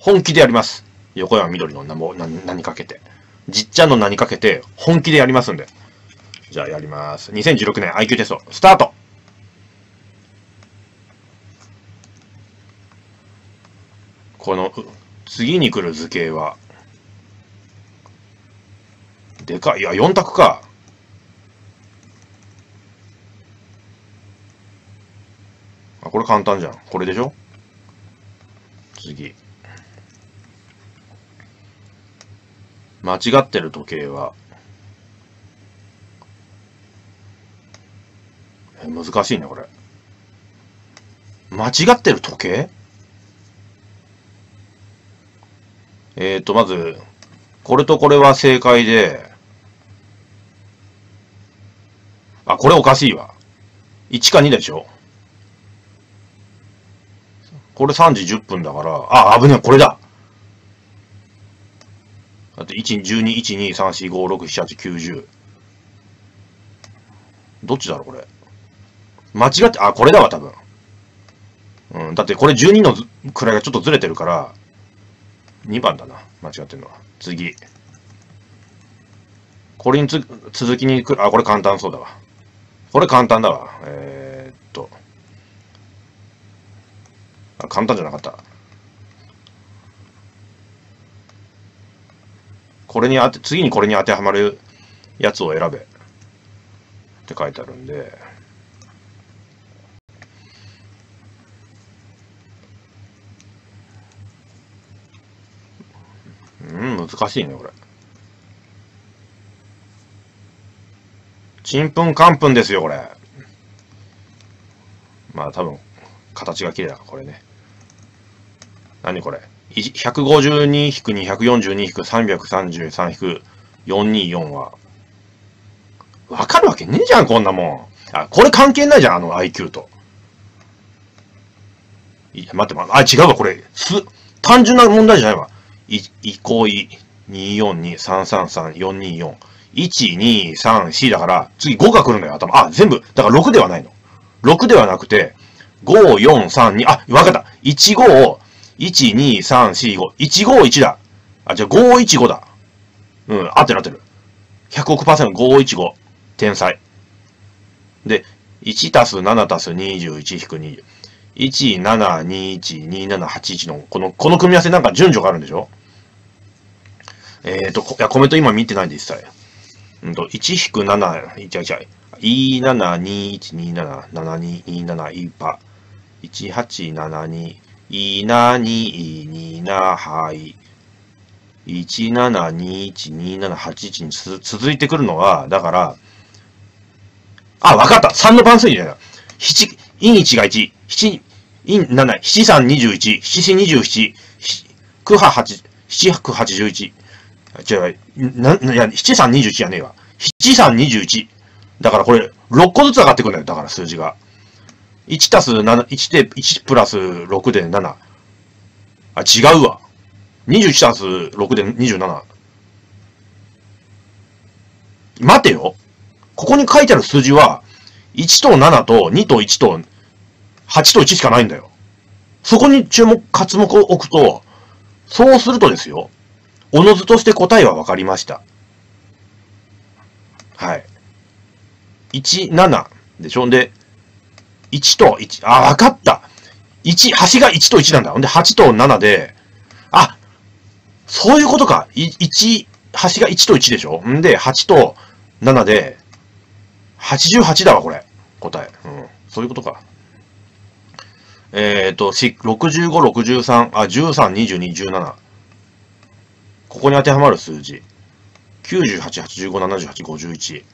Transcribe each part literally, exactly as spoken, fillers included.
本気でやります。横山みどりの名も、な、何かけて。じっちゃんの名にかけて、本気でやりますんで。じゃあやります。にせんじゅうろくねん アイキュー テスト、スタート。この、次に来る図形は、でかい。いや、よん択か。あ、これ簡単じゃん。これでしょ？次。間違ってる時計は、え、難しいね、これ。間違ってる時計？えーと、まず、これとこれは正解で、あ、これおかしいわ。いちかにでしょ？これさんじじゅっぷんだから、あ、危ねえ、これだ。だって、いち、じゅうに、いち、に、さん、よん、ご、ろく、なな、はち、きゅう、じゅう。どっちだろう、これ。間違って、あ、これだわ、多分。うん、だってこれじゅうにの位がちょっとずれてるから、にばんだな。間違ってるのは。次。これにつ、続きに来る、あ、これ簡単そうだわ。これ簡単だわ。えー、っと。あ、簡単じゃなかった。これにあて、次にこれに当てはまるやつを選べ。って書いてあるんで。うん、難しいね、これ。ちんぷんかんぷんですよ、これ。まあ多分、形が綺麗だから、これね。何これ。ひゃくごじゅうにひくにひゃくよんじゅうにひくさんびゃくさんじゅうさんひくよんひゃくにじゅうよんは。わかるわけねえじゃん、こんなもん。あ、これ関係ないじゃん、あの アイキュー と。いや、待って、あ、違うわ、これ。す、単純な問題じゃないわ。い、いこい、によんに、さんさんさん、よんによん。いち、に、さん、よんだから、次ごが来るんだよ、頭。あ、全部。だからろくではないの。ろくではなくて、ご、よん、さん、に、あ、わかった。いち、ご、いち、に、さん、よん、ご。いち、ご、いちだ。あ、じゃあご、いち、ごだ。うん、合ってる合ってる。ひゃくおくパーセントご、いち、ご。天才。で、いちたすななたすにじゅういち引くにじゅう。いち、なな、に、いち、に、なな、はち、いちの、この、この組み合わせなんか順序があるんでしょ？えーと、いや、コメント今見てないんで一切。うんと、いち引くなな、いち、いち、いちなな、に、いち、に、なな、なな、に、に、なな、いパ。いち、はち、なな、に、いな、に、に、な、はい。いちなな、に、いち、に、なな、はち、いちにつ続いてくるのは、だから、あ、わかった !さん の番数じゃない。なな、陰いちがいち、なな、陰なな、ななさんにじゅういち、ななよんにじゅうなな、くははち、ななくはちじゅういち。違う、な、いや、ななさんにじゅういちじゃねえわ。ななさんにじゅういち。だからこれ、ろっこずつ上がってくるんだよ。だから数字が。いちたすなな、いちで、いちプラスろくでなな。あ、違うわ。にじゅういちたすろくでにじゅうなな。待てよ。ここに書いてある数字は、いちとななとにといちとはちといちしかないんだよ。そこに注目、活目を置くと、そうするとですよ。おのずとして答えは分かりました。はい。いち、ななでしょ。んで、いちといち、あ、分かった。いち、端がいちといちなんだ。ほんで、はちとななで、あ、そういうことか。いち、端がいちといちでしょ。んで、はちとななで、はちじゅうはちだわ、これ。答え。うん。そういうことか。えっと、ろくじゅうご、ろくじゅうさん、あ、じゅうさん、にじゅうに、じゅうなな。ここに当てはまる数字。きゅうじゅうはち、はちじゅうご、ななじゅうはち、ごじゅういち。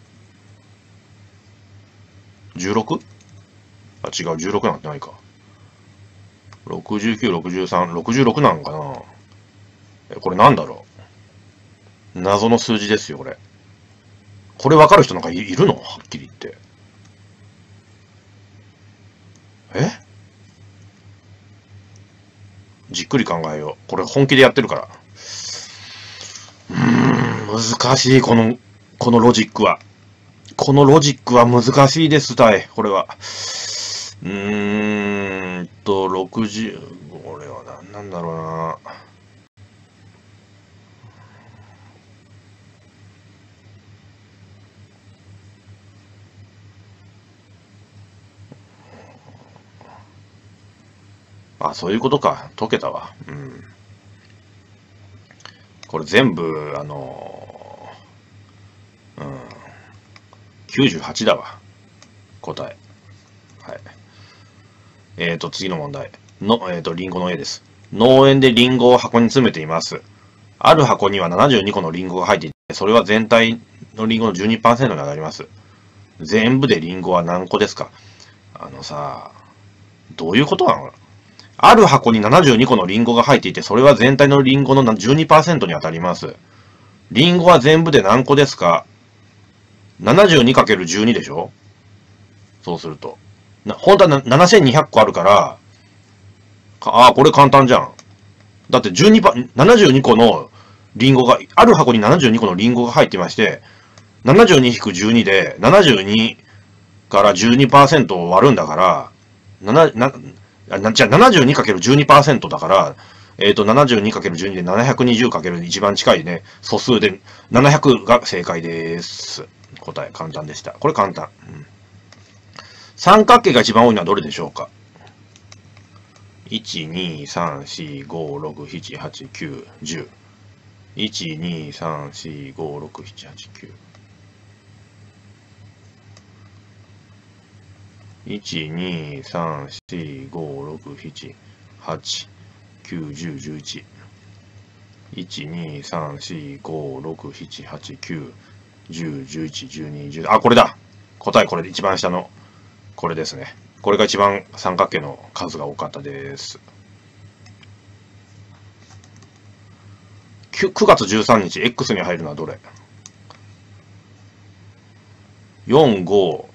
じゅうろく？ あ、違う、じゅうろくなんてないか。ろくじゅうきゅう、ろくじゅうさん、ろくじゅうろくなんかな。え、これなんだろう。謎の数字ですよ、これ。これ分かる人なんか い, いるの？はっきり言って。え？じっくり考えよう。これ本気でやってるから。うーん、難しい、この、このロジックは。このロジックは難しいです、たい。これは。 うーんと、ろくじゅう、これは何なんだろうな。あ、そういうことか。解けたわ。うん。これ全部、あのー、うん。きゅうじゅうはちだわ。答え。はい。えーと、次の問題。の、えーと、リンゴの絵です。農園でリンゴを箱に詰めています。ある箱にはななじゅうにこのリンゴが入っていて、それは全体のリンゴの じゅうにパーセント に当たります。全部でリンゴは何個ですか？あのさ、どういうことなの？ある箱にななじゅうにこのリンゴが入っていて、それは全体のリンゴの じゅうにパーセント に当たります。リンゴは全部で何個ですか？ ななじゅうにかけるじゅうに でしょ？そうすると。な、本当はななせんにひゃっこあるから、ああ、これ簡単じゃん。だってじゅうにパ、ななじゅうにこのリンゴが、ある箱にななじゅうにこのリンゴが入ってまして、ななじゅうに引くじゅうにで、ななじゅうにから じゅうにパーセント を割るんだから、なな、な、なじゃあ ななじゅうにかけるじゅうにパーセント だから、えっ、ー、と、ななじゅうにかけるじゅうに で ななひゃくにじゅうかける 一番近いね、素数でななひゃくが正解です。答え、簡単でした。これ簡単。うん、三角形が一番多いのはどれでしょうか？ いち、に、さん、よん、ご、ろく、なな、はち、きゅう、じゅう。いち、に、さん、よん、ご、ろく、なな、はち、きゅう。いち、に、さん、よん、ご、ろく、なな、はち、きゅう、じゅう、じゅういち。いち、に、さん、よん、ご、ろく、なな、はち、きゅう、じゅう、じゅういち、じゅうに、じゅう。あ、これだ。答えこれで一番下の、これですね。これが一番三角形の数が多かったです。くがつじゅうさんにち、X に入るのはどれ？ よん、ご、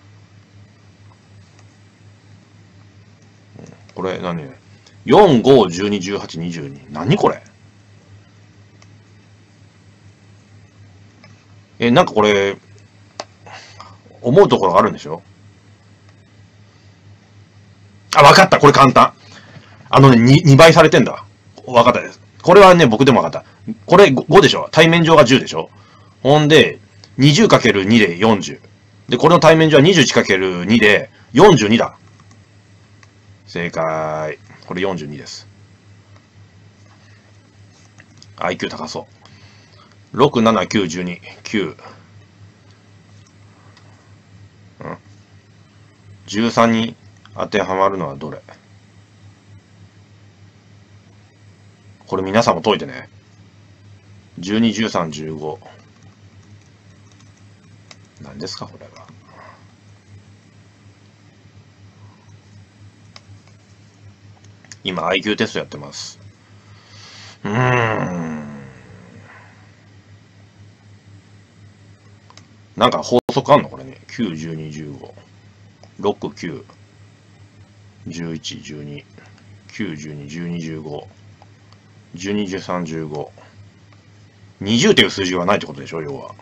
これ何？ よん、ご、じゅうに、じゅうはち、にじゅうに。何これ？え、なんかこれ、思うところがあるんでしょ？あ、わかった。これ簡単。あのね、に, にばいされてんだ。わかったです。これはね、僕でもわかった。これ ご, ごでしょ？対面上がじゅうでしょ？ほんで、にじゅうかけるに でよんじゅう。で、これの対面上は にじゅういちかけるに でよんじゅうにだ。正解。これよんじゅうにです。アイキュー 高そう。ろく、なな、きゅう、じゅうに。きゅう。うん。じゅうさんに当てはまるのはどれ？これ皆さんも解いてね。じゅうに、じゅうさん、じゅうご。何ですかこれは。今 アイキュー テストやってます。うーん。なんか法則あんのこれね。きゅう、じゅうに、じゅうご。ろく、きゅう。じゅういち、じゅうに。きゅう、じゅうに、じゅうに、じゅうご。じゅうに、じゅうさん、じゅうご。にじゅうっていう数字はないってことでしょ要は。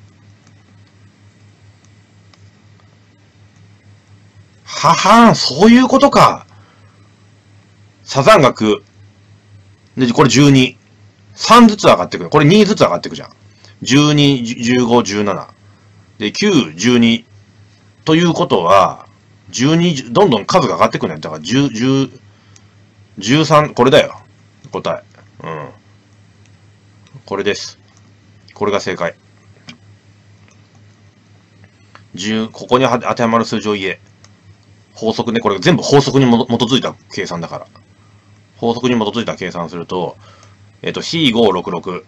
ははん、そういうことか。サザン学。で、これじゅうに。さんずつ上がってくる。これにずつ上がってくじゃん。じゅうに、じゅうご、じゅうなな。で、きゅう、じゅうに。ということは、じゅうに、どんどん数が上がってくるね。だからじゅう、じゅう、じゅうさん、これだよ。答え。うん。これです。これが正解。じゅう、ここに当てはまる数字を言え。法則ね。これ全部法則に基づいた計算だから。法則に基づいた計算すると、えっと、よん、ご、ろく、ろく。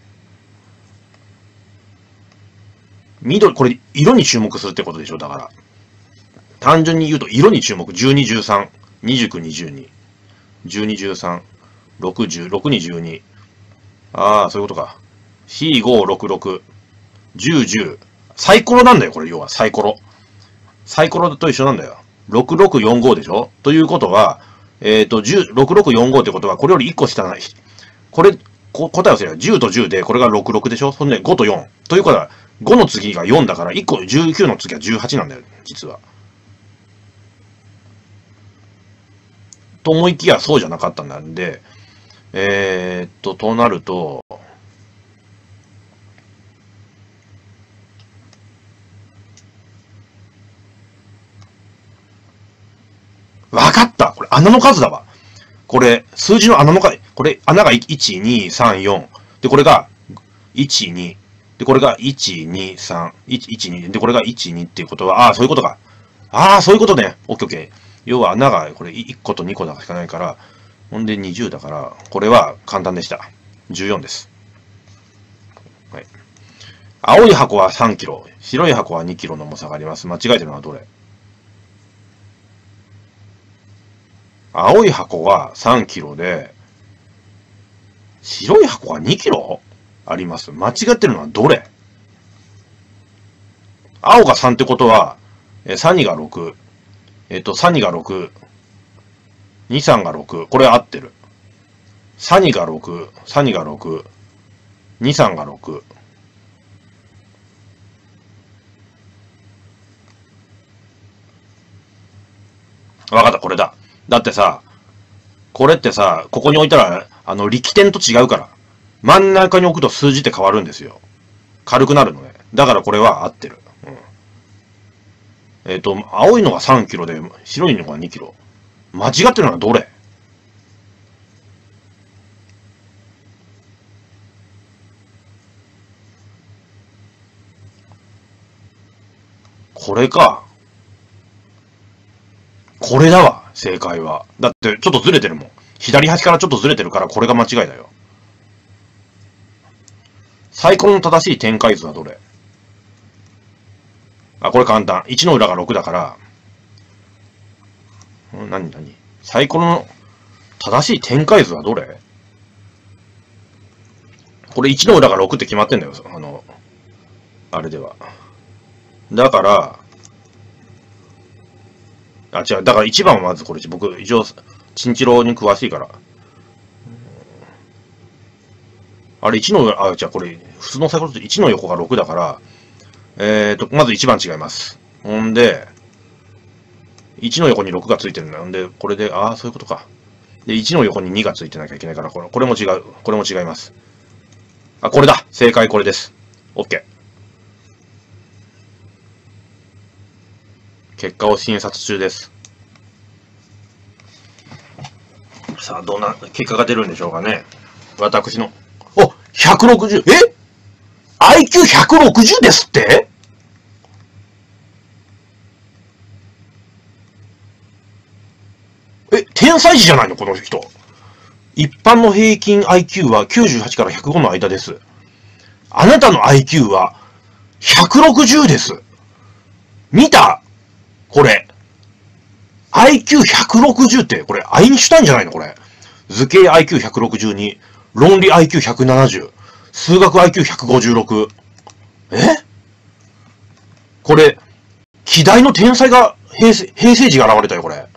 緑、これ、色に注目するってことでしょだから。単純に言うと、色に注目。じゅうに、じゅうさん、にじゅうきゅう、にじゅうに。じゅうに、じゅうさん、ろく、じゅう、ろくにじゅうに。ああ、そういうことか。よん、ご、ろく、ろく。じゅう、じゅう。サイコロなんだよ、これ、要は、サイコロ。サイコロと一緒なんだよ。ろくろくよんごでしょということは、えっ、ー、と、じゅう、ろくろくよんごってことは、これよりいっこ下ない。これ、こ答えをすればじゅうとじゅうで、これがろくろくでしょそんでごとよん。ということは、ごの次がよんだから、いっこ、じゅうきゅうの次はじゅうはちなんだよ、実は。 と思いきやそうじゃなかったんで、えー、っと、となると、わかった！これ穴の数だわ。これ、数字の穴の数、これ、穴がいち、に、さん、よん。で、これが、いち、に。で、これがいち、に、さん。いち、いち、に。で、これがいち、にっていうことは、ああ、そういうことか。ああ、そういうことね。オッケーオッケー。要は穴が、これ、いっことにこだしかないから、ほんでにじゅうだから、これは簡単でした。じゅうよんです。はい。青い箱はさんキロ、白い箱はにキロの重さがあります。間違えてるのはどれ？青い箱はさんキロで、白い箱がにキロあります。間違ってるのはどれ？青がさんってことは、え、さんにがろく。えっと、さんにがろく。にさんがろく。これ合ってる。さんにがろく。さんにがろく。にさんがろく。わかった、これだ。だってさ、これってさ、ここに置いたら、あの、力点と違うから。真ん中に置くと数字って変わるんですよ。軽くなるのね。だからこれは合ってる。うん、えっと、青いのがさんキロで、白いのがにキロ。間違ってるのはどれ？これか。これだわ、正解は。だって、ちょっとずれてるもん。左端からちょっとずれてるから、これが間違いだよ。サイコロの正しい展開図はどれ？あ、これ簡単。いちの裏がろくだから、ん何何サイコロの正しい展開図はどれ？これいちの裏がろくって決まってんだよ。あの、あれでは。だから、あ、違う。だからいちばんはまずこれ、僕、一応、チンチロに詳しいから。あれいちの、あ、じゃあこれ、普通のサイコロっていちの横がろくだから、えーと、まずいちばん違います。ほんで、いちの横にろくがついてるんだ。んで、これで、ああ、そういうことか。で、いちの横ににがついてなきゃいけないから、これこれも違う。これも違います。あ、これだ。正解これです。OK。結果を診察中です。さあ、どんな結果が出るんでしょうかね。私の。お !ひゃくろくじゅう! え アイキューひゃくろくじゅう ですって？え、天才児じゃないのこの人。一般の平均 アイキュー はきゅうじゅうはちからひゃくごの間です。あなたの アイキュー はひゃくろくじゅうです。見た？これ。アイキューひゃくろくじゅう って、これ、アインシュタインじゃないのこれ。図形 アイキューひゃくろくじゅうに、論理 アイキューひゃくななじゅう、数学 アイキューひゃくごじゅうろく。え？これ、希代の天才が、平成、平成児が現れたよ、これ。